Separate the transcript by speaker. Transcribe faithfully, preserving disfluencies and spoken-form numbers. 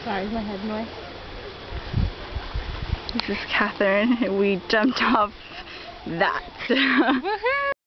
Speaker 1: Sorry, my head noise.
Speaker 2: This is Catherine. We jumped off that.
Speaker 1: Woohoo!